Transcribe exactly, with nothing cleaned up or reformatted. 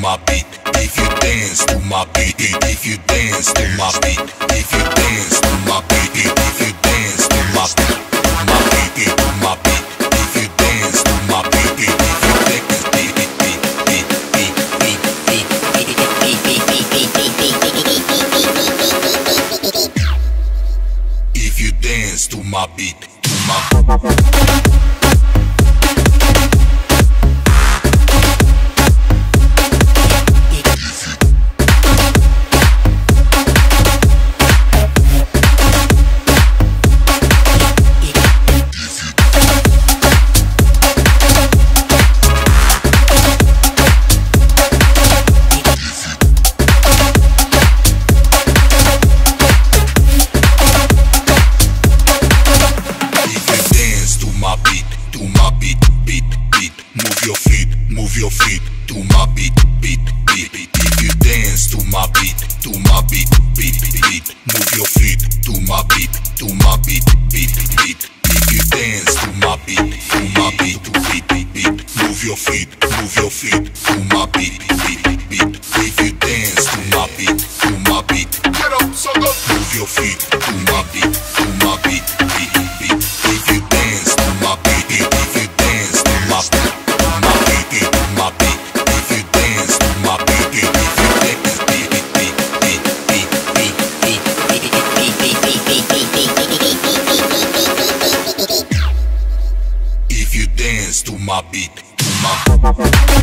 my beat, if you dance to my beat, if you dance to my beat, if you dance to my beat, if you dance to my beat, my beat, to my beat, if you dance to my beat, if you dance beat, beat, beat, beat, beat, beat, beat, if you dance to my beat, to my move your feet to my beat, beat, beat, beat. If you dance to my beat, to my beat, beat, beat. Move your feet to my beat, to my beat, beat, beat. If you dance to my beat, to my beat, to beat, beat. Move your feet, move your feet to my beat, beat, beat. If you dance to my beat, to my beat, get up, sucker. Move your feet to my beat, to my beat, beat, beat. If you dance to my beat, if you dance to my beat. If you dance to my beat, to my